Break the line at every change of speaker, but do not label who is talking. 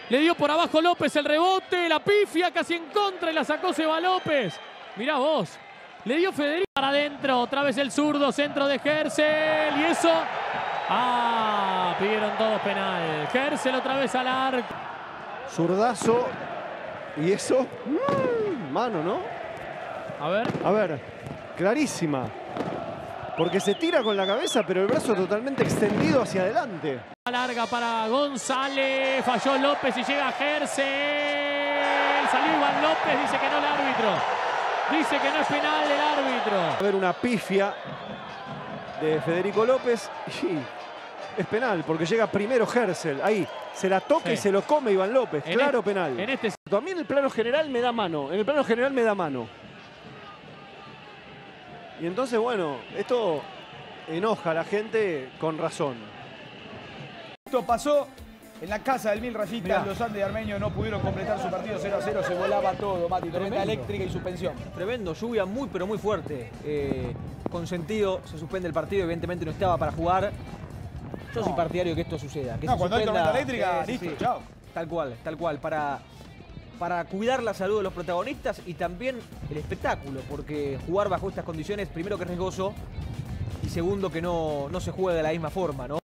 Le dio por abajo López el rebote, la pifia casi en contra y la sacó Seba López. Mirá vos. Le dio Federico para adentro. Otra vez el zurdo, centro de Hersel. Y eso... Ah, pidieron todos penal. Hersel otra vez al arco.
Zurdazo. Y eso... mano, ¿no?
A ver.
Clarísima. Porque se tira con la cabeza, pero el brazo totalmente extendido hacia adelante.
Larga para González. Falló López y llega Hersel. Salió Iván López. Dice que no el árbitro. Dice que no es penal el árbitro.
Va a haber una pifia de Federico López y es penal porque llega primero Hersel. Ahí se la toca y se lo come Iván López. Claro, penal. A mí en el plano general me da mano. En el plano general me da mano. Y entonces, bueno, esto enoja a la gente con razón.
Esto pasó en la casa del Mil Rayitas. Los Andes de Armenio no pudieron completar su partido 0-0. Se volaba todo, Mati. Tormenta eléctrica y suspensión.
Tremendo, lluvia muy pero muy fuerte. Con sentido se suspende el partido. Evidentemente no estaba para jugar. Yo soy partidario de que esto suceda. Que
no,
se
cuando hay
suspenda,
tormenta eléctrica, listo, chao.
Tal cual. Para cuidar la salud de los protagonistas y también el espectáculo. Porque jugar bajo estas condiciones, primero que es riesgoso y segundo que no se juega de la misma forma, ¿no?